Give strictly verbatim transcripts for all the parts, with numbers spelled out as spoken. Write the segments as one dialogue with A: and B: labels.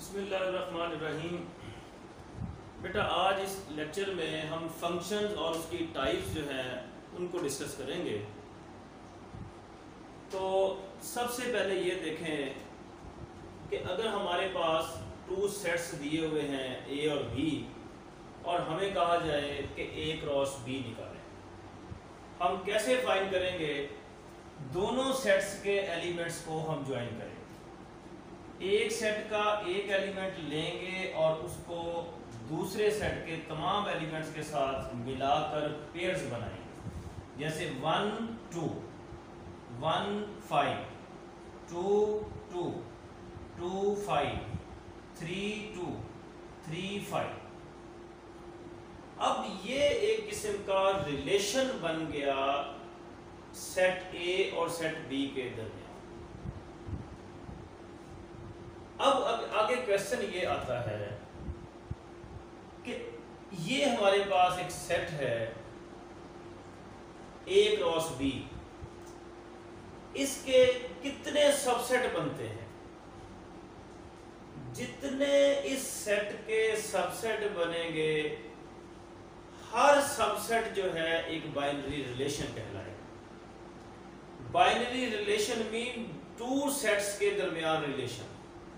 A: बिस्मिल्लाहिर्रहमानिर्रहीम। बेटा आज इस लेक्चर में हम फंक्शंस और उसकी टाइप्स जो हैं उनको डिस्कस करेंगे। तो सबसे पहले ये देखें कि अगर हमारे पास टू सेट्स दिए हुए हैं ए और बी और हमें कहा जाए कि ए क्रॉस बी निकालें, हम कैसे फाइंड करेंगे? दोनों सेट्स के एलिमेंट्स को हम ज्वाइन करेंगे। एक सेट का एक एलिमेंट लेंगे और उसको दूसरे सेट के तमाम एलिमेंट्स के साथ मिलाकर पेयर्स बनाएंगे। जैसे one two, one five, two two, two five, three two, three five. अब ये एक किस्म का रिलेशन बन गया सेट ए और सेट बी के दरमियान। अब, अब आगे क्वेश्चन ये आता है कि ये हमारे पास एक सेट है ए क्रॉस बी, इसके कितने सबसेट बनते हैं? जितने इस सेट के सबसेट बनेंगे, हर सबसेट जो है एक बाइनरी रिलेशन कहलाएगा। Binary relation mean two sets के दरमियान रिलेशन।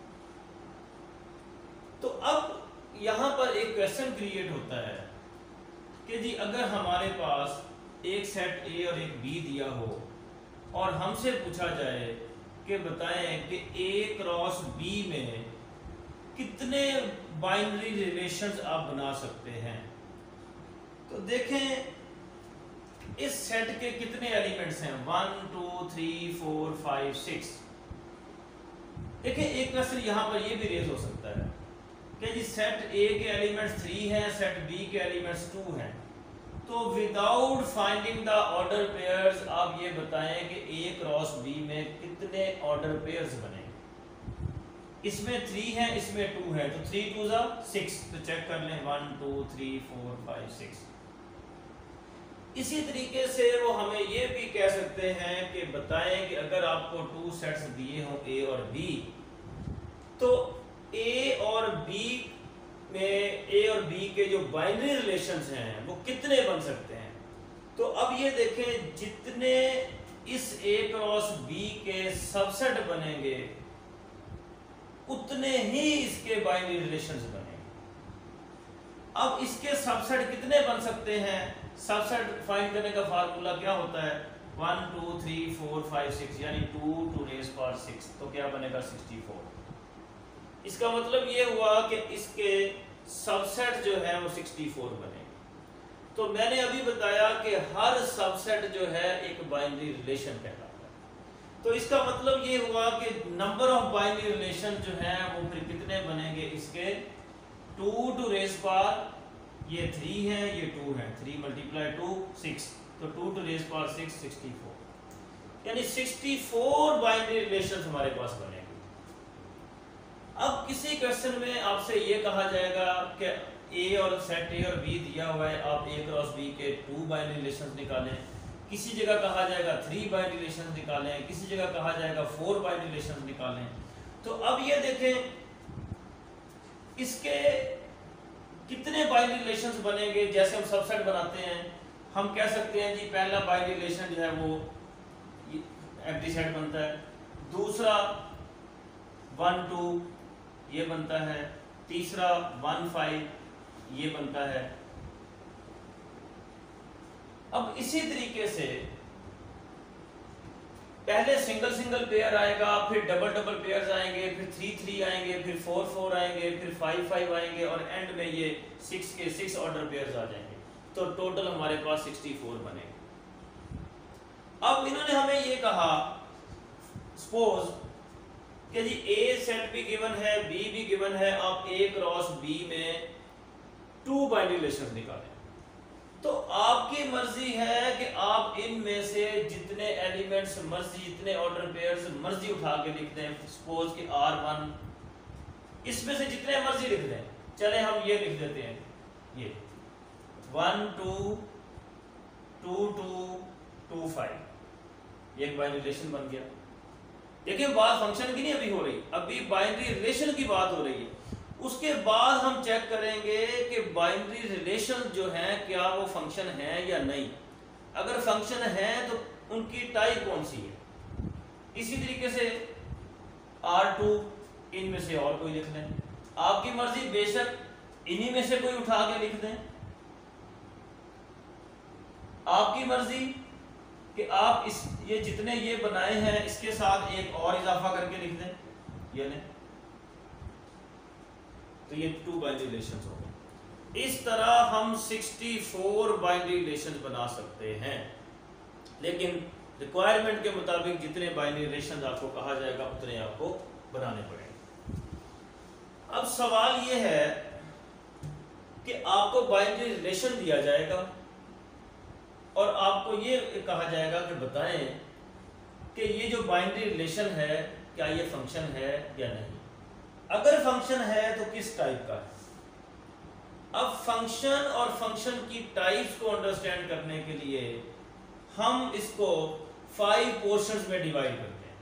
A: तो अब यहां पर एक क्वेश्चन क्रिएट होता है कि जी अगर हमारे पास एक सेट ए और एक बी दिया हो और हमसे पूछा जाए कि बताएं कि ए क्रॉस बी में कितने बाइनरी रिलेशंस आप बना सकते हैं, तो देखें इस सेट के कितने एलिमेंट्स हैं? One two three four five six. देखें एक क्वेश्चन यहां पर यह भी रेज हो सकता है कि जी सेट ए के एलिमेंट्स थ्री हैं, सेट बी के एलिमेंट्स टू हैं, तो without finding the order pairs आप ये बताएं कि ए क्रॉस बी में कितने ऑर्डर पेयर्स बनेंगे। इसमें थ्री है, इसमें टू है, तो थ्री टू जा सिक्स, तो चेक कर लें one two three four five six. इसी तरीके से वो हमें ये भी कह सकते हैं कि बताएं कि अगर आपको टू सेट्स दिए हों ए और बी, तो ए और बी में ए और बी के जो बाइनरी रिलेशंस हैं वो कितने बन सकते हैं। तो अब ये देखें जितने इस ए क्रॉस बी के सबसेट बनेंगे उतने ही इसके बाइनरी रिलेशंस बनेंगे। अब इसके सबसेट कितने बन सकते हैं? सबसेट फाइंड करने का फार्मूला क्या होता है? One two three four five six, यानी two two raise power six, तो क्या बनेगा? Sixty four. इसका मतलब ये हुआ कि इसके सबसेट जो है वो सिक्सटी फोर बने। तो मैंने अभी बताया कि हर सबसेट जो है एक बाइनरी रिलेशन कहलाता है। तो इसका मतलब ये हुआ कि नंबर ऑफ बाइनरी रिलेशन जो है वो फिर कितने बनेंगे? इसके टू टू रेज पावर, ये थ्री है, ये टू है, थ्री मल्टीप्लाई टू सिक्स, तो two two raise power six, sixty four, यानी सिक्सटी फोर बाइनरी रिलेशन हमारे पास बनेंगे। अब किसी क्वेश्चन में आपसे ये कहा जाएगा कि ए और सेट ए और बी दिया हुआ है, आप ए क्रॉस बी के टू बाइनरी रिलेशंस निकालें। किसी जगह कहा जाएगा थ्री बाइनरी रिलेशंस निकालें, किसी जगह कहा जाएगा फोर बाइनरी रिलेशंस निकालें। तो अब ये देखें इसके कितने बाइनरी रिलेशंस बनेंगे। जैसे हम सबसेट बनाते हैं, हम कह सकते हैं जी पहला बाइनरी रिलेशन जो है वो एम्प्टी सेट बनता है, दूसरा वन टू ये बनता है, तीसरा वन फाइव ये बनता है। अब इसी तरीके से पहले सिंगल सिंगल पेयर आएगा, फिर डबल डबल पेयर्स आएंगे, फिर थ्री थ्री आएंगे, फिर फोर फोर आएंगे, फिर फाइव फाइव आएंगे और एंड में ये सिक्स के सिक्स ऑर्डर पेयर्स आ जाएंगे। तो टोटल हमारे पास सिक्सटी फोर बनेंगे। अब इन्होंने हमें ये कहा सपोज कि जी ए सेट भी गिवन है, बी भी गिवन है, आप ए क्रॉस बी में टू बाइनरी रिलेशंस निकालें। तो आपकी मर्जी है कि आप इनमें से जितने एलिमेंट्स मर्जी, जितने ऑर्डर पेयर्स मर्जी उठा के लिख दें। सपोज कि आर वन, इसमें से जितने मर्जी लिख दें। चले हम ये लिख देते हैं, ये one two two two two five, एक बाइनरी रिलेशन बन गया। देखिए बात फंक्शन की नहीं अभी हो रही, अभी बाइनरी रिलेशन की बात हो रही है। उसके बाद हम चेक करेंगे कि बाइनरी रिलेशन जो है क्या वो फंक्शन है या नहीं। अगर फंक्शन है तो उनकी टाइप कौन सी है। इसी तरीके से आर टू, इनमें से और कोई लिख लें, आपकी मर्जी, बेशक इन्हीं में से कोई उठा के लिख दें, आपकी मर्जी कि आप इस ये जितने ये बनाए हैं इसके साथ एक और इजाफा करके लिख दें, ये लें, तो ये टू बाइनरी रिलेशंस हो गए। इस तरह हम चौंसठ बाइनरी रिलेशंस बना सकते हैं, लेकिन रिक्वायरमेंट के मुताबिक जितने बाइनरी रिलेशंस आपको कहा जाएगा उतने आपको बनाने पड़ेंगे। अब सवाल ये है कि आपको बाइनरी रिलेशन दिया जाएगा और आपको ये कहा जाएगा कि बताएं कि ये जो बाइनरी रिलेशन है क्या ये फंक्शन है या नहीं। अगर फंक्शन है तो किस टाइप का है। अब फंक्शन और फंक्शन की टाइप्स को अंडरस्टैंड करने के लिए हम इसको फाइव पोर्शंस में डिवाइड करते हैं।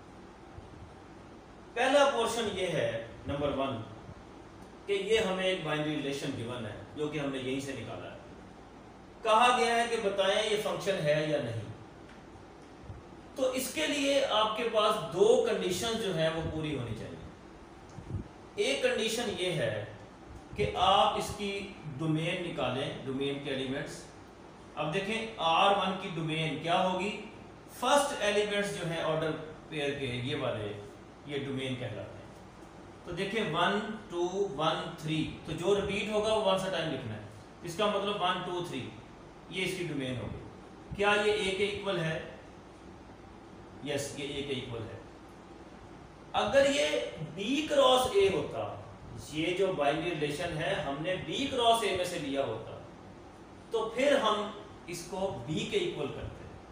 A: पहला पोर्शन ये है नंबर वन कि ये हमें एक बाइनरी रिलेशन गिवन है जो कि हमने यहीं से निकाला है। कहा गया है कि बताएं ये फंक्शन है या नहीं। तो इसके लिए आपके पास दो कंडीशन जो है वो पूरी होनी चाहिए। एक कंडीशन ये है कि आप इसकी डोमेन निकालें, डोमेन के एलिमेंट्स। अब देखें आर वन की डोमेन क्या होगी, फर्स्ट एलिमेंट्स जो है ऑर्डर पेयर के ये वाले ये डोमेन कहलाते हैं। तो देखें वन टू वन थ्री, तो जो रिपीट होगा वो वन सा टाइम लिखना है। इसका मतलब वन टू थ्री ये इसकी डोमेन होगी। क्या ये ए के इक्वल है? यस, ये ए के इक्वल है। अगर ये बी क्रॉस ए होता, ये जो बाइनरी रिलेशन है हमने बी क्रॉस ए में से लिया होता, तो फिर हम इसको बी के इक्वल करते।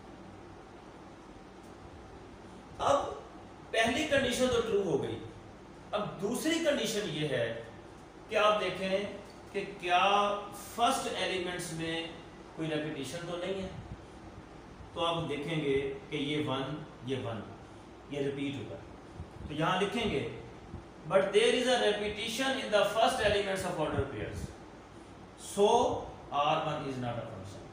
A: अब पहली कंडीशन तो ट्रू हो गई। अब दूसरी कंडीशन ये है कि आप देखें कि क्या फर्स्ट एलिमेंट्स में कोई रेपिटेशन तो नहीं है। तो आप देखेंगे कि ये वन ये वन ये रिपीट होगा, तो यहां लिखेंगे but there is a repetition in the first elements of order pairs, so R one is not a function.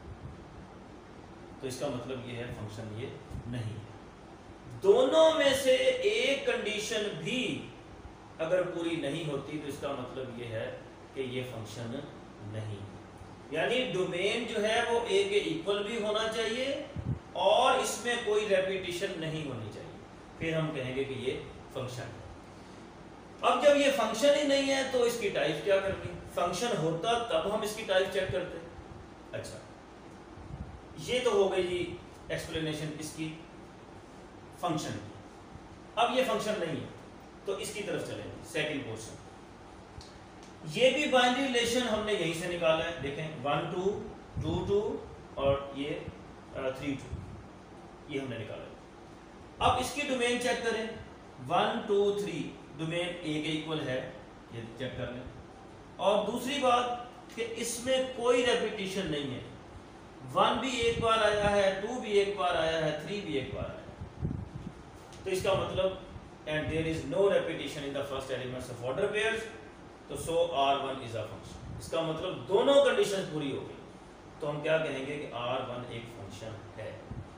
A: तो इसका मतलब ये है फंक्शन ये नहीं है। दोनों में से एक कंडीशन भी अगर पूरी नहीं होती तो इसका मतलब ये है कि ये फंक्शन नहीं। यानी डोमेन जो है वो ए के इक्वल भी होना चाहिए और इसमें कोई रेपिटेशन नहीं होनी चाहिए, फिर हम कहेंगे कि ये फंक्शन है। अब जब ये फंक्शन ही नहीं है तो इसकी टाइप क्या करनी। फंक्शन होता तब हम इसकी टाइप चेक करते। अच्छा, ये तो हो गई जी एक्सप्लेनेशन इसकी फंक्शन की। अब ये फंक्शन नहीं है तो इसकी तरफ चलेंगे, सेकंड पोर्शन। ये भी बाइनरी रिलेशन हमने यहीं से निकाला है। देखें वन टू टू टू और ये थ्री टू, ये हमने निकाला है। अब इसकी डोमेन चेक करें, one two three domain A के इक्वल है, ये चेक कर लें। और दूसरी बात कि इसमें कोई रेपिटेशन नहीं है। वन भी एक बार आया है, टू भी एक बार आया है, थ्री भी एक बार आया है। तो इसका मतलब and there is no repetition in the first elements of order pairs, तो so R one is a function. इसका मतलब दोनों कंडीशन पूरी हो गई, तो हम क्या कहेंगे कि आर वन एक फंक्शन है।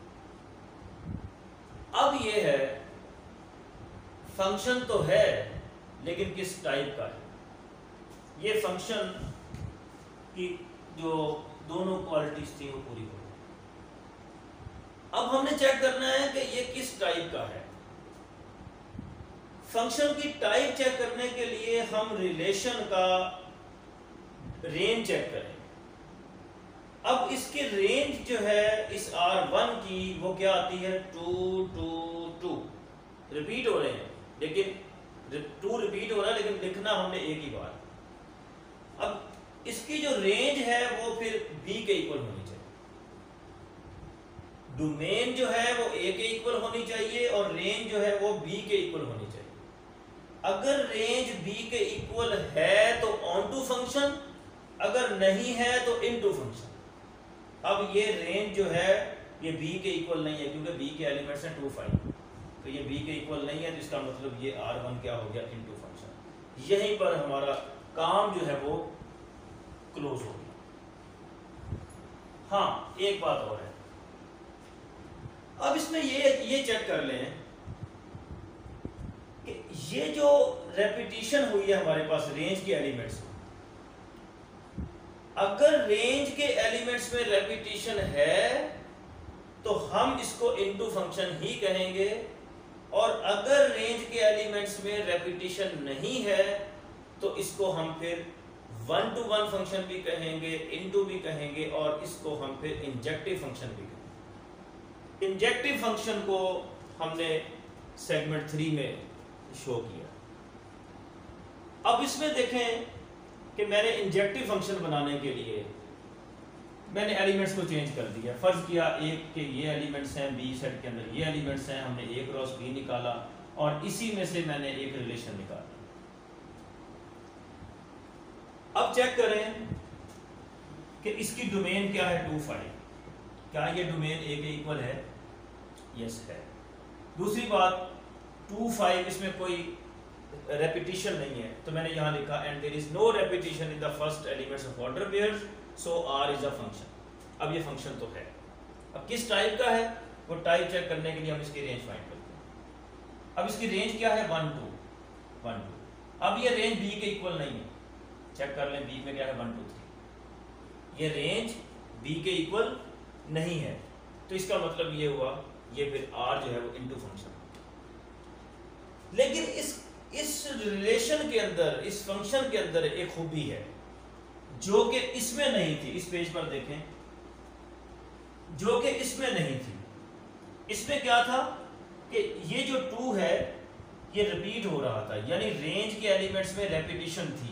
A: अब ये है फंक्शन तो है लेकिन किस टाइप का है। ये फंक्शन की जो दोनों क्वालिटीज थी वो पूरी हो गई। अब हमने चेक करना है कि ये किस टाइप का है। फंक्शन की टाइप चेक करने के लिए हम रिलेशन का रेंज चेक करें। अब इसकी रेंज जो है इस आर वन की वो क्या आती है, टू टू टू। रिपीट हो रहे हैं लेकिन टू रिपीट हो रहा है लेकिन लिखना हमने एक ही बार। अब इसकी जो रेंज है वो फिर बी के इक्वल होनी चाहिए। डोमेन जो है वो ए के इक्वल होनी चाहिए और रेंज जो है वो बी के इक्वल होनी चाहिए। अगर रेंज बी के इक्वल है तो ऑन टू फंक्शन, अगर नहीं है तो इन टू फंक्शन। अब ये रेंज जो है ये बी के इक्वल नहीं है क्योंकि बी के एलिमेंट्स हैं टू फाइव, तो ये बी के इक्वल नहीं है, तो इसका मतलब ये आर वन क्या हो गया, इनटू फंक्शन। यहीं पर हमारा काम जो है वो क्लोज हो गया। हाँ, एक बात और है, अब इसमें ये ये चेक कर लें कि ये जो रेपिटेशन हुई है हमारे पास रेंज के एलिमेंट्स में, अगर रेंज के एलिमेंट्स में रेपिटेशन है तो हम इसको इनटू फंक्शन ही कहेंगे, और अगर रेंज के एलिमेंट्स में रेपिटेशन नहीं है तो इसको हम फिर वन टू वन फंक्शन भी कहेंगे, इनटू भी कहेंगे, और इसको हम फिर इंजेक्टिव फंक्शन भी कहेंगे। इंजेक्टिव फंक्शन को हमने सेगमेंट थ्री में शो किया। अब इसमें देखें कि मैंने इंजेक्टिव फंक्शन बनाने के लिए मैंने एलिमेंट्स को चेंज कर दिया। फर्ज किया एक के ये एलिमेंट्स हैं, बी सेट के अंदर ये एलिमेंट्स हैं, हमने ए क्रॉस बी निकाला और इसी में से मैंने एक रिलेशन निकाला। अब चेक करें कि इसकी डोमेन क्या है, टू फाइव। क्या ये डोमेन ए के इक्वल है? यस है। दूसरी बात, टू फाइव इसमें कोई रेपिटेशन नहीं है, तो मैंने यहां लिखा and there is no repetition in the first elements of order pairs, so R is a function. अब ये फंक्शन तो है, अब किस टाइप का है वो टाइप चेक करने के लिए हम इसकी रेंज फाइंड करते हैं। अब इसकी रेंज क्या है, वन टू वन टू। अब ये रेंज बी के इक्वल नहीं है, चेक कर लें बी में क्या है, वन टू थ्री। ये रेंज बी के इक्वल नहीं है, तो इसका मतलब ये हुआ ये फिर आर जो है वो इनटू फंक्शन। लेकिन इस इस रिलेशन के अंदर, इस फंक्शन के अंदर एक खूबी है जो कि इसमें नहीं थी। इस पेज पर देखें, जो कि इसमें नहीं थी। इसमें क्या था कि ये जो टू है ये रिपीट हो रहा था, यानी रेंज के एलिमेंट्स में रेपिटेशन थी।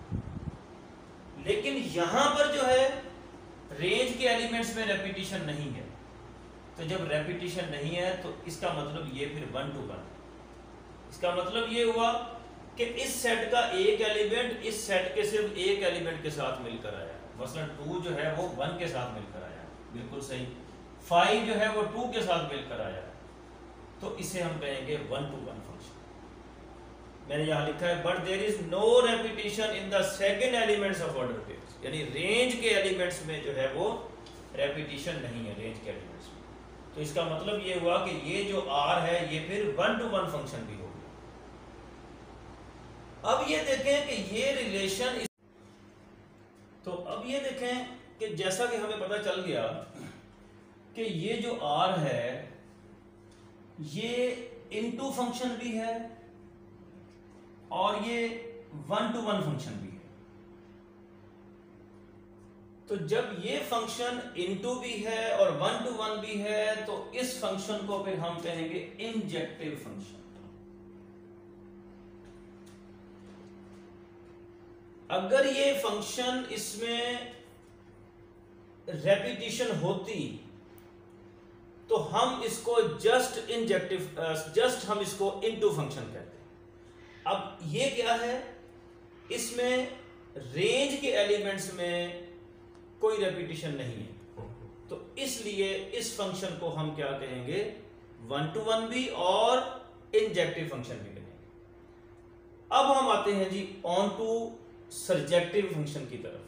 A: लेकिन यहां पर जो है रेंज के एलिमेंट्स में रेपिटेशन नहीं है, तो जब रेपिटेशन नहीं है तो इसका मतलब ये फिर वन टू वन। इसका मतलब ये हुआ कि इस सेट का एक एलिमेंट इस सेट के सिर्फ एक एलिमेंट के साथ मिलकर आया। मसलन टू जो है वो वन के साथ मिलकर आया, बिल्कुल सही। फाइव जो है वो टू के साथ मिलकर आया, तो इसे हम कहेंगे वन टू वन फंक्शन। मैंने यहां लिखा है but there is no repetition in the second elements of order pairs, यानी रेंज के एलिमेंट्स में जो है वो रेपिटेशन नहीं है रेंज के एलिमेंट्स में। तो इसका मतलब ये हुआ कि ये जो आर है ये फिर वन टू वन फंक्शन भी हो गया। अब ये देखें कि ये रिलेशन इस... तो अब ये देखें कि जैसा कि हमें पता चल गया कि ये जो आर है ये इनटू फंक्शन भी है और ये वन टू वन फंक्शन भी है। तो जब ये फंक्शन इनटू भी है और वन टू वन भी है तो इस फंक्शन को फिर हम कहेंगे इंजेक्टिव फंक्शन। अगर ये फंक्शन इसमें रेपिटेशन होती तो हम इसको जस्ट इंजेक्टिव जस्ट हम इसको इनटू फंक्शन कहते हैं। अब ये क्या है, इसमें रेंज के एलिमेंट्स में कोई रेपिटेशन नहीं है, तो इसलिए इस फंक्शन को हम क्या कहेंगे, वन टू वन भी और इंजेक्टिव फंक्शन भी कहेंगे। अब हम आते हैं जी ऑन टू सर्जेक्टिव फंक्शन की तरफ।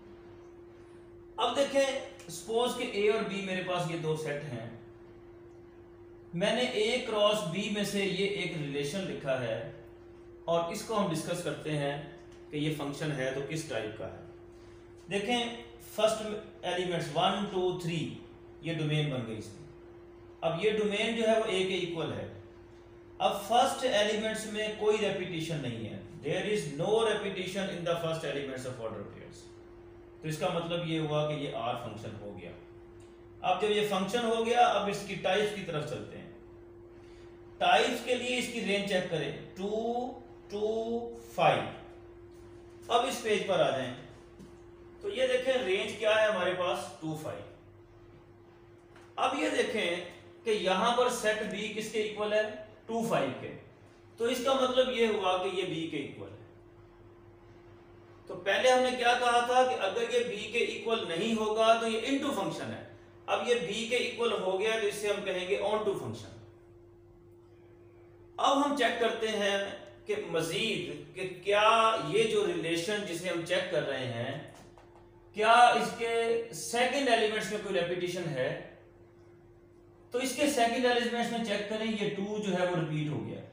A: अब देखें, सपोज कि ए और बी मेरे पास ये दो सेट हैं, मैंने ए क्रॉस बी में से ये एक रिलेशन लिखा है और इसको हम डिस्कस करते हैं कि ये फंक्शन है तो किस टाइप का है। देखें, first elements one two three ये डोमेन बन गई इसकी। अब ये डोमेन जो है वो ए के इक्वल है। अब फर्स्ट एलिमेंट्स में कोई रेपिटेशन नहीं है, there is no repetition in the first elements of order pairs. तो इसका मतलब ये हुआ कि ये आर फंक्शन हो गया। अब जब ये फंक्शन हो गया, अब इसकी टाइप्स की तरफ चलते हैं। टाइप्स के लिए इसकी रेंज चेक करें, टू टू फाइव। अब इस पेज पर आ जाएं तो ये देखें रेंज क्या है हमारे पास, टू फाइव। अब ये देखें कि यहां पर सेट बी किसके इक्वल है, टू फाइव के। तो इसका मतलब ये हुआ कि ये बी के इक्वल है। तो पहले हमने क्या कहा था कि अगर ये बी के इक्वल नहीं होगा तो ये इनटू फंक्शन है। अब ये बी के इक्वल हो गया तो इससे हम कहेंगे ऑन टू फंक्शन। अब हम चेक करते हैं कि मजीद कि क्या ये जो रिलेशन जिसे हम चेक कर रहे हैं, क्या इसके सेकंड एलिमेंट्स में कोई रेपिटेशन है। तो इसके सेकंड एलिमेंट्स में चेक करें, ये टू जो है वो रिपीट हो गया।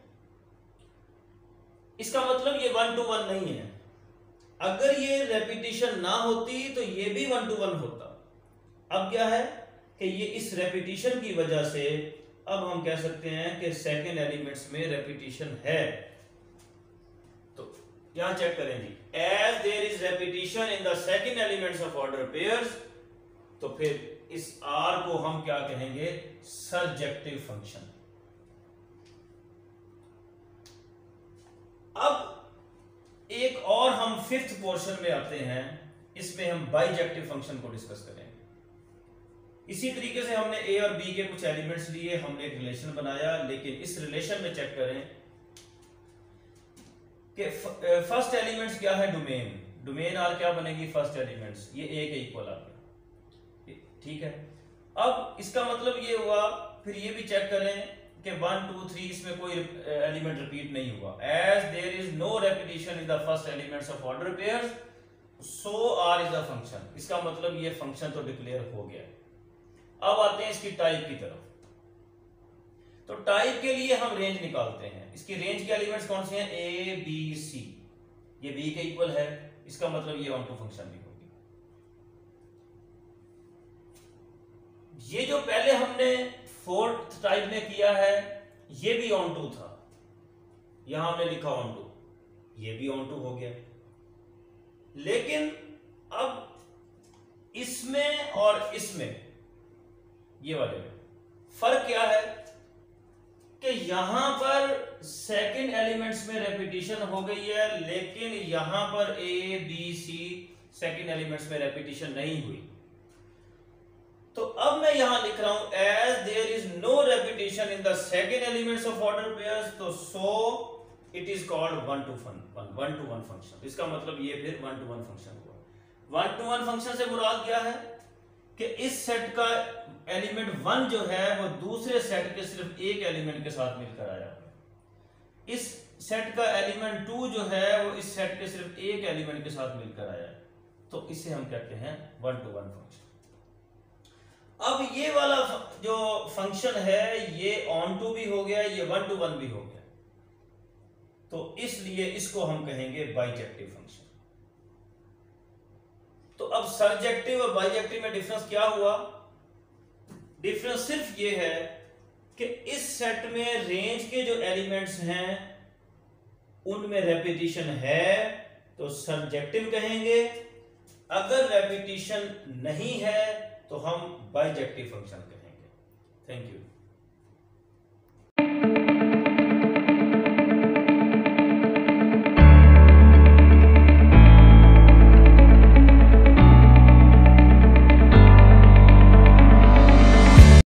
A: इसका मतलब ये वन टू वन नहीं है। अगर ये रेपिटेशन ना होती तो ये भी वन टू वन होता। अब क्या है कि ये इस रेपिटेशन की वजह से अब हम कह सकते हैं कि सेकंड एलिमेंट्स में रेपिटेशन है। तो यहां चेक करें जी, as there is repetition in the second elements of order pairs, तो फिर इस आर को हम क्या कहेंगे, सर्जेक्टिव फंक्शन। अब एक और हम फिफ्थ पोर्शन में आते हैं, इसमें हम बाइजेक्टिव फंक्शन को डिस्कस करेंगे। इसी तरीके से हमने ए और बी के कुछ एलिमेंट्स लिए, हमने एक रिलेशन बनाया, लेकिन इस रिलेशन में चेक करें कि फर्स्ट एलिमेंट्स क्या है, डोमेन। डोमेन आर क्या बनेगी, फर्स्ट एलिमेंट्स, ये ए के इक्वल आ गया, ठीक है। अब इसका मतलब ये हुआ, फिर ये भी चेक करें कि वन टू थ्री इसमें कोई एलिमेंट रिपीट नहीं हुआ। As there is no repetition in the first elements of order pairs, so R is a function. इसका मतलब ये फंक्शन तो डिक्लेयर हो गया। अब आते हैं इसकी टाइप की तरफ। तो टाइप के लिए हम रेंज निकालते हैं। इसकी रेंज के एलिमेंट्स कौन से हैं, ए बी सी। ये बी के इक्वल है, इसका मतलब ये ऑन टू फंक्शन भी होगी। ये जो पहले हमने फोर्थ टाइप में किया है, ये भी ऑन टू था, यहां हमने लिखा ऑन टू, ये भी ऑन टू हो गया। लेकिन अब इसमें और इसमें, ये वाले में फर्क क्या है कि यहां पर सेकंड एलिमेंट्स में रेपिटेशन हो गई है, लेकिन यहां पर A B C second elements में रेपिटेशन नहीं हुई। तो अब मैं यहां लिख रहा हूं as there is no repetition in the second elements of order pairs, तो so it is called one two one one two one function. इसका मतलब ये फिर वन टू वन फंक्शन हुआ। वन टू वन फंक्शन से मुराद क्या है कि इस सेट का एलिमेंट वन जो है वो दूसरे सेट के सिर्फ एक एलिमेंट के साथ मिलकर आया, इस सेट का एलिमेंट टू जो है वो इस सेट के सिर्फ एक एलिमेंट के साथ मिलकर आया, तो इसे हम कहते हैं वन टू वन फंक्शन। अब ये वाला जो फंक्शन है ये ऑन टू भी हो गया, ये वन टू वन भी हो गया, तो इसलिए इसको हम कहेंगे बाइजेक्टिव फंक्शन। तो अब सर्जेक्टिव और बाइजेक्टिव में डिफरेंस क्या हुआ, डिफरेंस सिर्फ ये है कि इस सेट में रेंज के जो एलिमेंट्स हैं उनमें रेपिटेशन है तो सर्जेक्टिव कहेंगे, अगर रेपिटेशन नहीं है तो हम बाइजेक्टिव फंक्शन कहेंगे। Thank you.